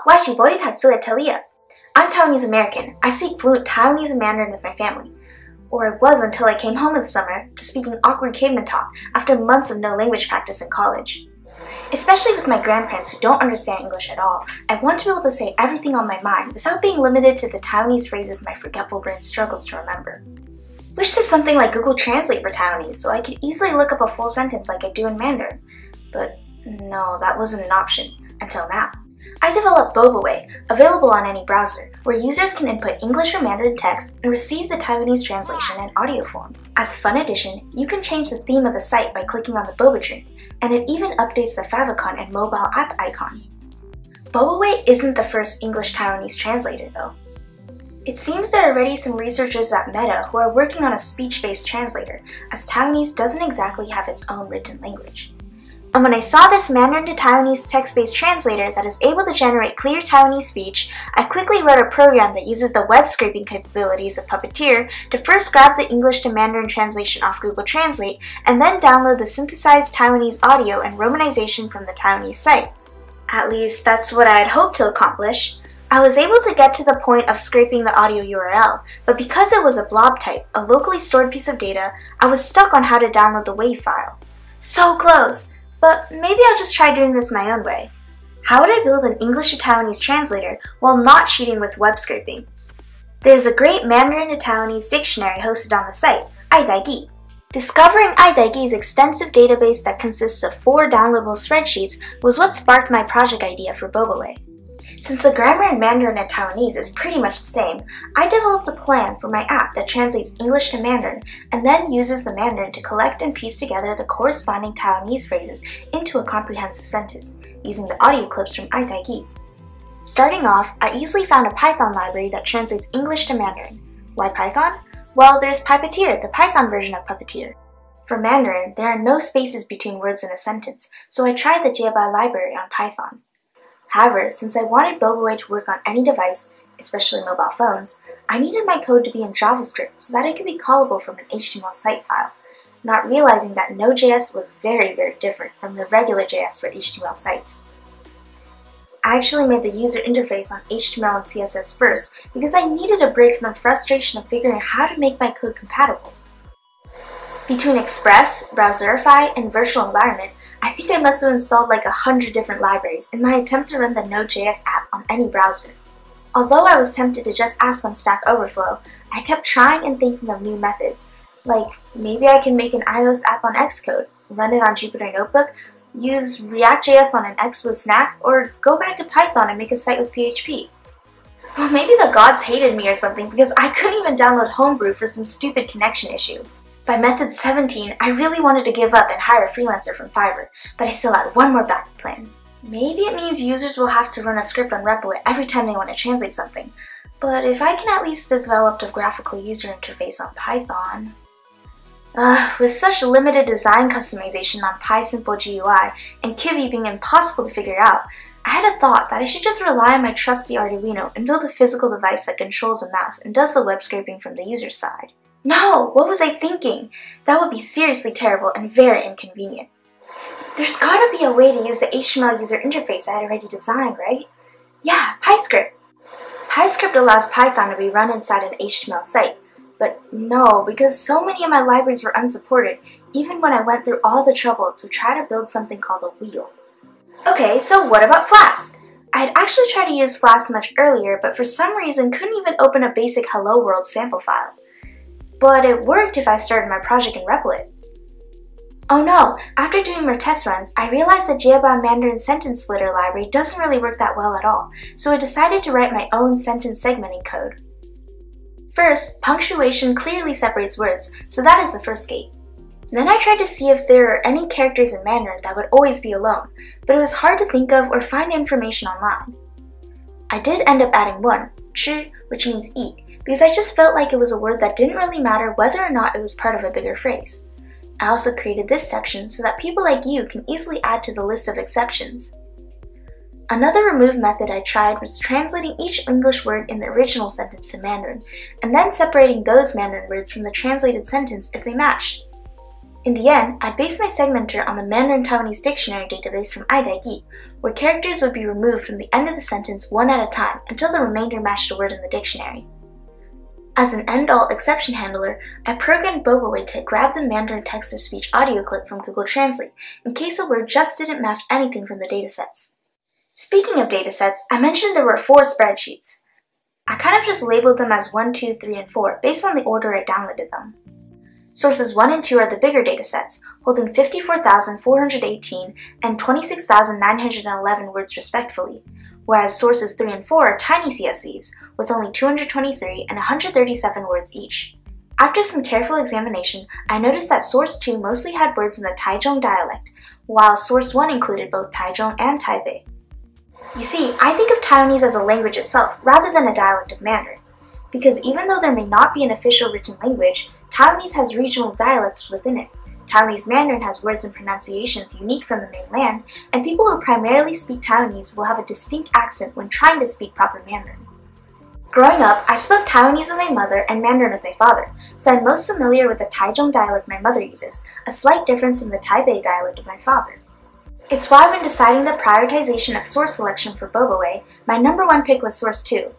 Washi Bori Tatsue Talia. I'm Taiwanese American. I speak fluent Taiwanese and Mandarin with my family. Or I was until I came home in the summer to speaking awkward caveman talk after months of no language practice in college. Especially with my grandparents who don't understand English at all, I want to be able to say everything on my mind without being limited to the Taiwanese phrases my forgetful brain struggles to remember. Wish there's something like Google Translate for Taiwanese so I could easily look up a full sentence like I do in Mandarin. But no, that wasn't an option until now. I developed Bobaway, available on any browser, where users can input English or Mandarin text and receive the Taiwanese translation in audio form. As a fun addition, you can change the theme of the site by clicking on the boba drink, and it even updates the favicon and mobile app icon. Bobaway isn't the first English Taiwanese translator though. It seems there are already some researchers at Meta who are working on a speech-based translator, as Taiwanese doesn't exactly have its own written language. And when I saw this Mandarin to Taiwanese text-based translator that is able to generate clear Taiwanese speech, I quickly wrote a program that uses the web scraping capabilities of Puppeteer to first grab the English to Mandarin translation off Google Translate and then download the synthesized Taiwanese audio and romanization from the Taiwanese site. At least, that's what I had hoped to accomplish. I was able to get to the point of scraping the audio URL, but because it was a blob type, a locally stored piece of data, I was stuck on how to download the WAV file. So close! But maybe I'll just try doing this my own way. How would I build an English to Taiwanese translator while not cheating with web scraping? There's a great Mandarin to Taiwanese dictionary hosted on the site, iDaiGi. Discovering iDaiGi's extensive database that consists of 4 downloadable spreadsheets was what sparked my project idea for Bobaway. Since the grammar in Mandarin and Taiwanese is pretty much the same, I developed a plan for my app that translates English to Mandarin and then uses the Mandarin to collect and piece together the corresponding Taiwanese phrases into a comprehensive sentence, using the audio clips from iDaiGi. Starting off, I easily found a Python library that translates English to Mandarin. Why Python? Well, there's Puppeteer, the Python version of Puppeteer. For Mandarin, there are no spaces between words in a sentence, so I tried the Jiabai library on Python. However, since I wanted Bobaway to work on any device, especially mobile phones, I needed my code to be in JavaScript so that it could be callable from an HTML site file, not realizing that Node.js was very different from the regular JS for HTML sites. I actually made the user interface on HTML and CSS first because I needed a break from the frustration of figuring out how to make my code compatible. Between Express, Browserify, and Virtual Environment, I think I must have installed like 100 different libraries in my attempt to run the Node.js app on any browser. Although I was tempted to just ask on Stack Overflow, I kept trying and thinking of new methods, like maybe I can make an iOS app on Xcode, run it on Jupyter Notebook, use React.js on an Expo snack, or go back to Python and make a site with PHP. Well, maybe the gods hated me or something because I couldn't even download Homebrew for some stupid connection issue. By method 17, I really wanted to give up and hire a freelancer from Fiverr, but I still had one more backup plan. Maybe it means users will have to run a script on Replit every time they want to translate something, but if I can at least develop a graphical user interface on Python... with such limited design customization on PySimple GUI and Kivy being impossible to figure out, I had a thought that I should just rely on my trusty Arduino and build a physical device that controls a mouse and does the web scraping from the user side. No! What was I thinking? That would be seriously terrible and very inconvenient. There's gotta be a way to use the HTML user interface I had already designed, right? Yeah, PyScript! PyScript allows Python to be run inside an HTML site, but no, because so many of my libraries were unsupported, even when I went through all the trouble to try to build something called a wheel. Okay, so what about Flask? I had actually tried to use Flask much earlier, but for some reason couldn't even open a basic Hello World sample file. But it worked if I started my project in Replit. Oh no, after doing more test runs, I realized the Jiabai Mandarin sentence splitter library doesn't really work that well at all, so I decided to write my own sentence segmenting code. First, punctuation clearly separates words, so that is the first gate. Then I tried to see if there are any characters in Mandarin that would always be alone, but it was hard to think of or find information online. I did end up adding one, chi, which means eat, because I just felt like it was a word that didn't really matter whether or not it was part of a bigger phrase. I also created this section so that people like you can easily add to the list of exceptions. Another remove method I tried was translating each English word in the original sentence to Mandarin, and then separating those Mandarin words from the translated sentence if they matched. In the end, I based my segmenter on the Mandarin-Taiwanese dictionary database from iDaiGi, where characters would be removed from the end of the sentence one at a time until the remainder matched a word in the dictionary. As an end-all exception handler, I programmed Boboway to grab the Mandarin text-to-speech audio clip from Google Translate in case a word just didn't match anything from the datasets. Speaking of datasets, I mentioned there were 4 spreadsheets. I kind of just labeled them as 1, 2, 3, and 4 based on the order I downloaded them. Sources 1 and 2 are the bigger datasets, holding 54,418 and 26,911 words respectively, whereas sources 3 and 4 are tiny CSVs, with only 223 and 137 words each. After some careful examination, I noticed that source 2 mostly had words in the Taichung dialect, while source 1 included both Taichung and Taipei. You see, I think of Taiwanese as a language itself rather than a dialect of Mandarin, because even though there may not be an official written language, Taiwanese has regional dialects within it. Taiwanese Mandarin has words and pronunciations unique from the mainland, and people who primarily speak Taiwanese will have a distinct accent when trying to speak proper Mandarin. Growing up, I spoke Taiwanese with my mother and Mandarin with my father, so I'm most familiar with the Taichung dialect my mother uses, a slight difference from the Taipei dialect of my father. It's why when deciding the prioritization of source selection for Boboway, my number 1 pick was source 2.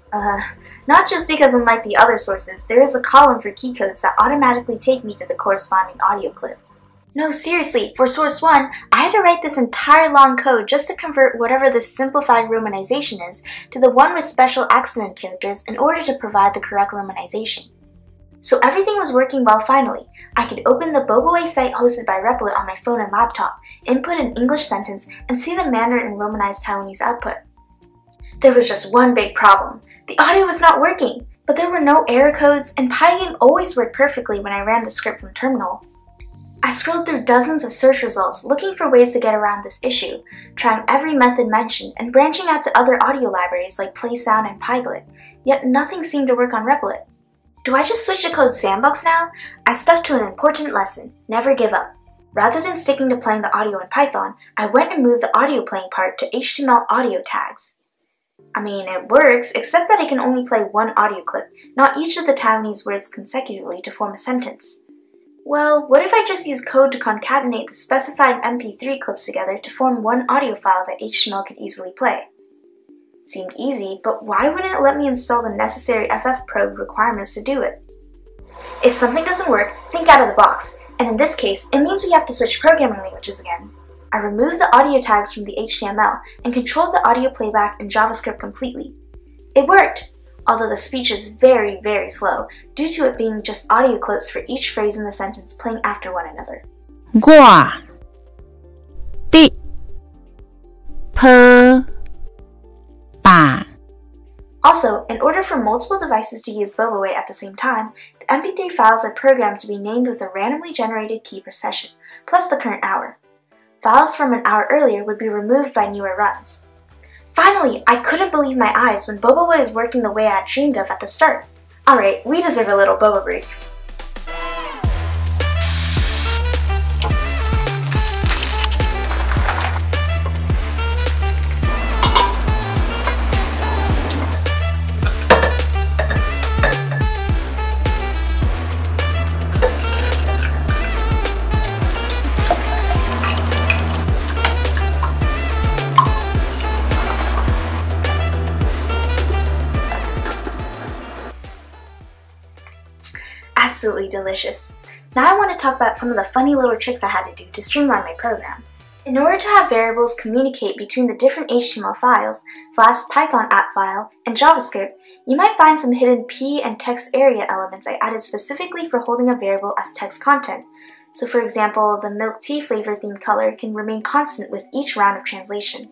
Not just because unlike the other sources, there is a column for key codes that automatically take me to the corresponding audio clip. No, seriously, for source 1, I had to write this entire long code just to convert whatever this simplified romanization is to the one with special accident characters in order to provide the correct romanization. So everything was working well finally. I could open the Boboway site hosted by Replit on my phone and laptop, input an English sentence, and see the Mandarin and Romanized Taiwanese output. There was just one big problem. The audio was not working, but there were no error codes, and Pygame always worked perfectly when I ran the script from terminal. I scrolled through dozens of search results looking for ways to get around this issue, trying every method mentioned and branching out to other audio libraries like PlaySound and Pyglit, yet nothing seemed to work on Replit. Do I just switch to Code Sandbox now? I stuck to an important lesson: never give up. Rather than sticking to playing the audio in Python, I went and moved the audio playing part to HTML audio tags. I mean, it works, except that I can only play one audio clip, not each of the Taiwanese words consecutively to form a sentence. Well, what if I just use code to concatenate the specified MP3 clips together to form one audio file that HTML could easily play? Seemed easy, but why wouldn't it let me install the necessary FFmpeg requirements to do it? If something doesn't work, think out of the box, and in this case, it means we have to switch programming languages again. I removed the audio tags from the HTML and controlled the audio playback in JavaScript completely. It worked, although the speech is very, very slow due to it being just audio clips for each phrase in the sentence playing after one another. 我的婆爸 Also, in order for multiple devices to use Boboway at the same time, the MP3 files are programmed to be named with a randomly generated key per session, plus the current hour. Files from an hour earlier would be removed by newer runs. Finally, I couldn't believe my eyes when Boboway was working the way I had dreamed of at the start. Alright, we deserve a little Bobo break. Absolutely delicious. Now I want to talk about some of the funny little tricks I had to do to streamline my program. In order to have variables communicate between the different HTML files, Flask Python app file, and JavaScript, you might find some hidden P and text area elements I added specifically for holding a variable as text content. So for example, the milk tea flavor themed color can remain constant with each round of translation.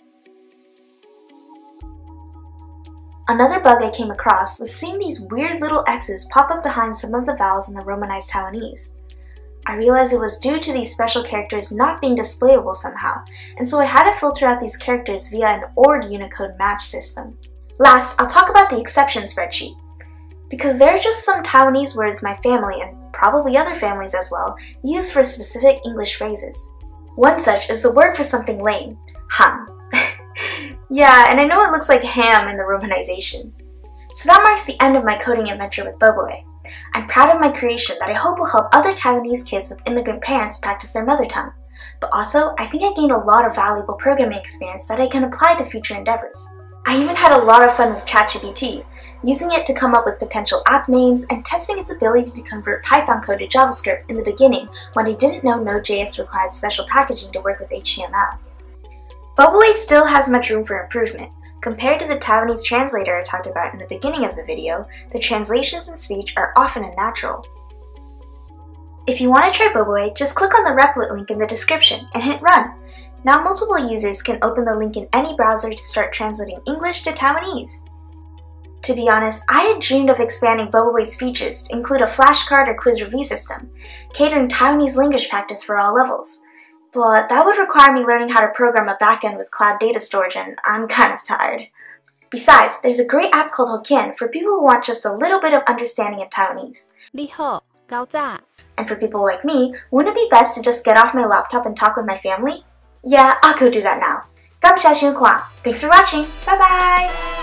Another bug I came across was seeing these weird little X's pop up behind some of the vowels in the Romanized Taiwanese. I realized it was due to these special characters not being displayable somehow, and so I had to filter out these characters via an ORD Unicode match system. Last, I'll talk about the exception spreadsheet. Because there are just some Taiwanese words my family, and probably other families as well, use for specific English phrases. One such is the word for something lame, ham. Yeah, and I know it looks like ham in the romanization. So that marks the end of my coding adventure with Boboway. I'm proud of my creation that I hope will help other Taiwanese kids with immigrant parents practice their mother tongue. But also, I think I gained a lot of valuable programming experience that I can apply to future endeavors. I even had a lot of fun with ChatGPT, using it to come up with potential app names and testing its ability to convert Python code to JavaScript in the beginning when I didn't know Node.js required special packaging to work with HTML. Bubbleway still has much room for improvement. Compared to the Taiwanese translator I talked about in the beginning of the video, the translations in speech are often unnatural. If you want to try Bubbleway, just click on the Replit link in the description and hit Run. Now multiple users can open the link in any browser to start translating English to Taiwanese. To be honest, I had dreamed of expanding Bubbleway's features to include a flashcard or quiz review system, catering Taiwanese language practice for all levels. But that would require me learning how to program a backend with cloud data storage, and I'm kind of tired. Besides, there's a great app called Hokkien for people who want just a little bit of understanding of Taiwanese. 你好，高炸。 And for people like me, wouldn't it be best to just get off my laptop and talk with my family? Yeah, I'll go do that now. 感谢收看. Thanks for watching. Bye bye!